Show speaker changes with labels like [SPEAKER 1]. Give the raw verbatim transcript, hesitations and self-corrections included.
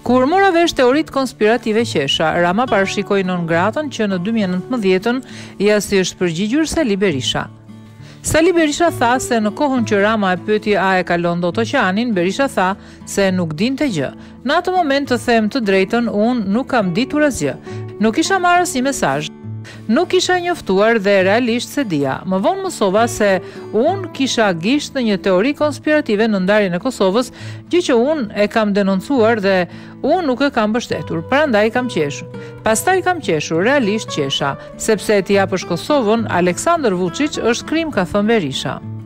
[SPEAKER 1] Kur mora vesh teoritë konspirative qesha, Rama parashikoi non gratën që në dy mijë e nëntëmbëdhjetën ja si është përgjigjur Sali Berisha. Sali Berisha tha se në kohën që Rama e pyeti a e kalon dot oqeanin, Berisha tha se nuk dinte gjë. Në atë moment, të them të drejtën, unë nuk kam ditur asgjë. Nuk isha marrë asnjë mesazh. Nuk isha njoftuar dhe realisht se dija. Më vonë mësova se unë kisha gisht në një teori konspirative në ndarjen e Kosovës, gjë që unë e kam denoncuar dhe unë nuk e kam mbështetur. Prandaj kam qeshur. Pastaj kam qeshur, realisht qesha, sepse ti japësh Kosovën, Aleksandar Vučić është krim, ka thënë Berisha.